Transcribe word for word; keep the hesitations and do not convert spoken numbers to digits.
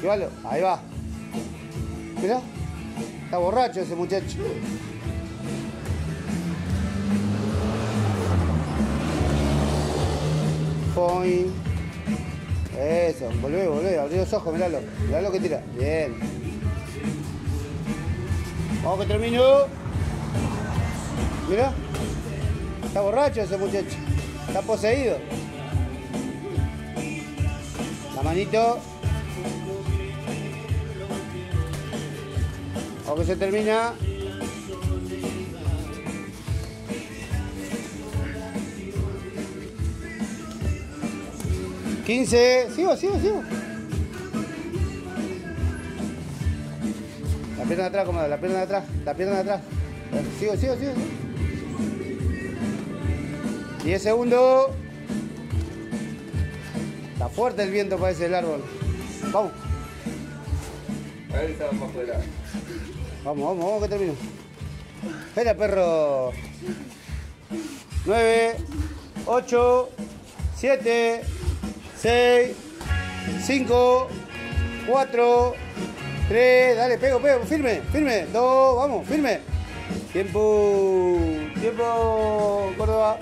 Esquivalo. Ahí va. Mirá. Está borracho ese muchacho. Point. Eso. Volvé, volvé. Abrí los ojos, miralo. Mirá lo que tira. Bien. Vamos que terminó. Mirá. Está borracho ese muchacho. Está poseído. La manito. Vamos que se termina. quince. Sigo, sigo, sigo. La pierna de atrás, cómoda. La pierna de atrás. La pierna de atrás. Sigo, sigo, sigo. diez segundos. Está fuerte el viento, parece el árbol. Vamos. A ver, estamos más afuera. Vamos, vamos, vamos que termino. Espera, perro. nueve, ocho, siete, seis, cinco, cuatro, tres, dale, pego, pego, firme, firme, dos, vamos, firme. Tiempo, tiempo, Córdoba.